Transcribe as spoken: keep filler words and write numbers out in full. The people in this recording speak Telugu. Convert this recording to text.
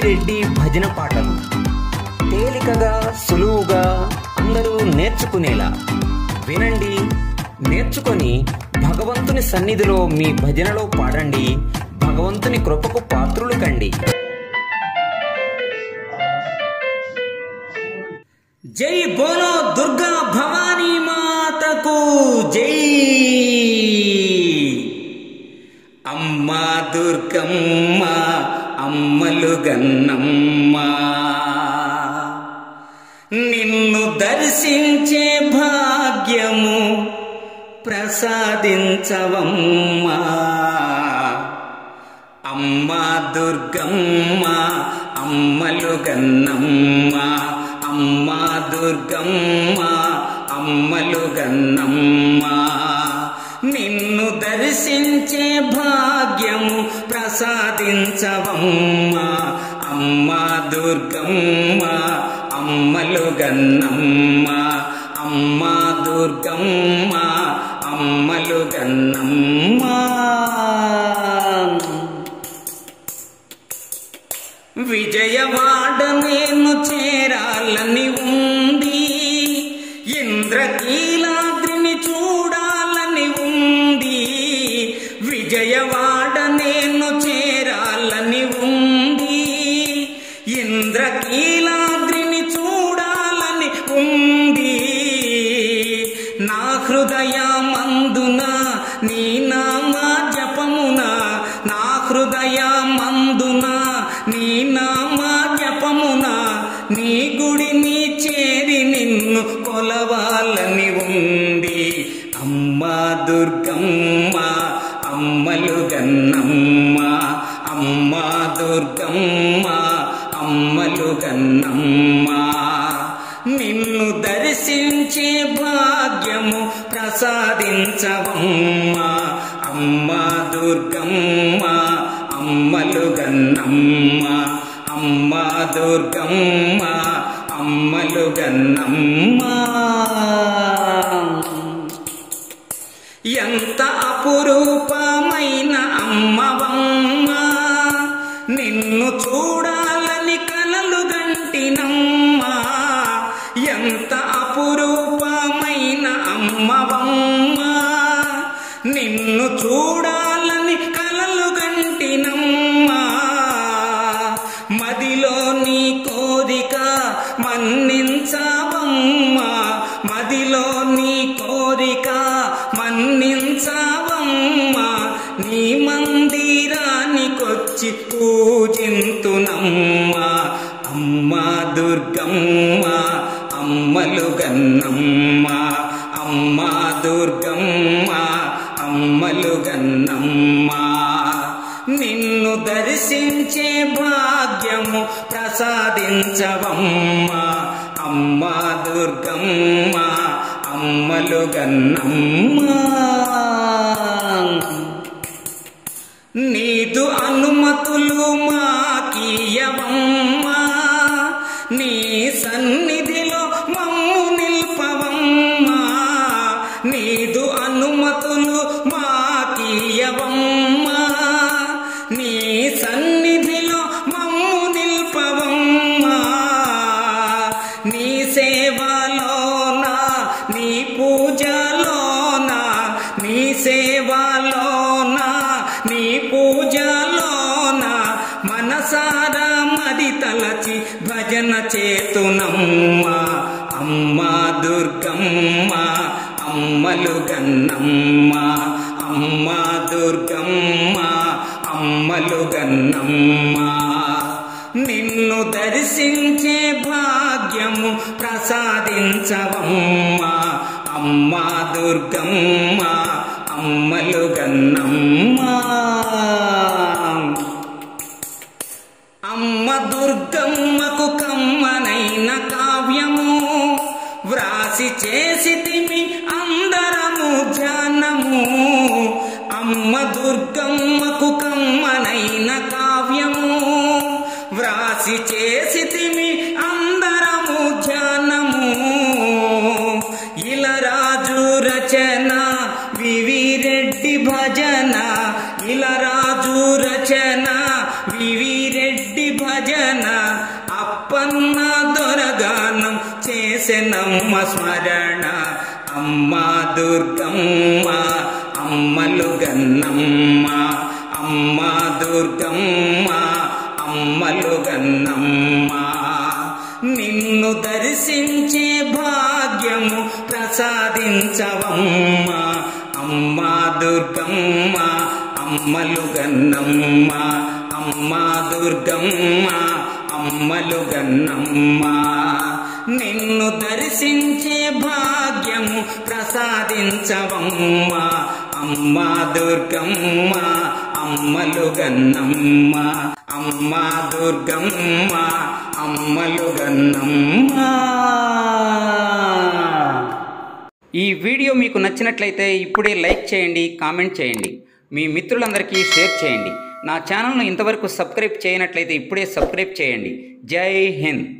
రెడ్డి భజన పాటలు తేలికగా సులువుగా అందరూ నేర్చుకునేలా వినండి, నేర్చుకొని భగవంతుని సన్నిధిలో మీ భజనలో పాడండి. భగవంతుని కృపకు పాత్రులు కండి. జై బోలో దుర్గా భవానీ మాతకు జై. అమ్మా దుర్గమ్మ అమ్మలు గన్నమ్మ, నిన్ను దర్శించే భాగ్యము ప్రసాదించవమ్మా. అమ్మా దుర్గమ్మ అమ్మలు గన్నమ్మ, అమ్మా దుర్గమ్మ అమ్మలు గన్నమ్మ, నిన్ను దర్శించే భాగ్యము ప్రసాదించవమ్మా. అమ్మా దుర్గమ్మ అమ్మలు గన్నమ్మ, అమ్మా దుర్గమ్మ అమ్మలు గన్నమ్మ. విజయవాడ నేను చేరాలని ఉంది, ఇంద్రకీలాద్రిని చూడాలని ఉంది. విజయవాడ నేను చేరాలని ఉంది, ఇంద్రకీలాద్రిని చూడాలని ఉంది. నా హృదయమందున నీ నామ జపమున, నా హృదయమందున నీ నామ జపమున, నీ గుడిని చేరి నిన్ను కొలవాలని ఉంది. అమ్మా దుర్గమ్మ అమ్మలు గన్నమ్మ, అమ్మా దుర్గమ్మ అమ్మలు గన్నమ్మ, నిన్ను దర్శించే భాగ్యము ప్రసాదించవమ్మా. అమ్మా దుర్గమ్మ అమ్మలు గన్నమ్మ, అమ్మా దుర్గమ్మ అమ్మలు గన్నమ్మ. ఎంత అపురూపమైన అమ్మవమ్మ, నిన్ను చూడాలని కలలు గంటినమ్మా. ఎంత అపురూపమైన అమ్మవమ్మ, నిన్ను చూడాలని కలలు గంటినమ్మా. మదిలో నీ కోరిక మన్నించవమ్మా, మదిలో నీ కోరిక మన్నించవమ్మా. నీ మందిరానికొచ్చి పూజింతునమ్మా. అమ్మా దుర్గమ్మ అమ్మలు గన్నమ్మ, అమ్మా దుర్గమ్మ అమ్మలు గన్నమ్మ, నిన్ను దర్శించే భాగ్యము ప్రసాదించవమ్మా. అమ్మా దుర్గమ్మ అమ్మలు గన్నమ్మ. నీదు అనుమతులు మాకీయవమ్మా, నీ సన్నిధిలో మమ్ము నిల్పవమ్మా. నీదు అనుమతులు మాకీయవమ్మా, నీ సన్నిధిలో మమ్ము నిల్పవమ్మా. నీ సేవలోనా నీ పూజలోనా, నీ సేవలోనా నీ పూజలోనా, మనసారా మది తలచి భజన చేతునమ్మా. అమ్మా దుర్గమ్మ అమ్మలు గన్నమ్మ, అమ్మా దుర్గమ్మ అమ్మలు గన్నమ్మ, నిన్ను దర్శించే భాగ్యము ప్రసాదించవమ్మా. అమ్మా దుర్గమ్మ అమ్మలు గన్నమ్మ. అమ్మ దుర్గమ్మకు కమ్మనైన కావ్యము వ్రాసి చేసితిమి అందరము ధ్యానము. అమ్మ దుర్గమ్మకు కమ్మనైన కావ్యము వ్రాసి చేసితిమి అందరము ధ్యానము. ఇలరాజు రచన వివిరెడ్డి భజన, ఇలరాజు రచన వివిరెడ్డి రెడ్డి భజన అప్పన్న దొరగానం చేసెనమ్మ స్మరణ అమ్మ దుర్గమ్మ అమ్మలు గన్నమ్మ అమ్మ దుర్గమ్మ అమ్మలు గన్నమ్మ నిన్ను దర్శించే భాగ్యము ప్రసాదించవమ్మ అమ్మ దుర్గమ్మ అమ్మలు గన్నమ్మ అమ్మ దుర్గమ్మ అమ్మలు గన్నమ్మ నిన్ను దర్శించే భాగ్యము ప్రసాదించవమ్మ అమ్మ దుర్గమ్మ అమ్మలు గన్నమ్మ అమ్మ దుర్గమ్మ అమ్మలు గన్నమ్మ. ఈ వీడియో మీకు నచ్చినట్లయితే ఇప్పుడే లైక్ చేయండి, కామెంట్ చేయండి, మీ మిత్రులందరికీ షేర్ చేయండి. నా ఛానల్ను ఇంతవరకు సబ్స్క్రైబ్ చేయనట్లయితే ఇప్పుడే సబ్స్క్రైబ్ చేయండి. జై హింద్.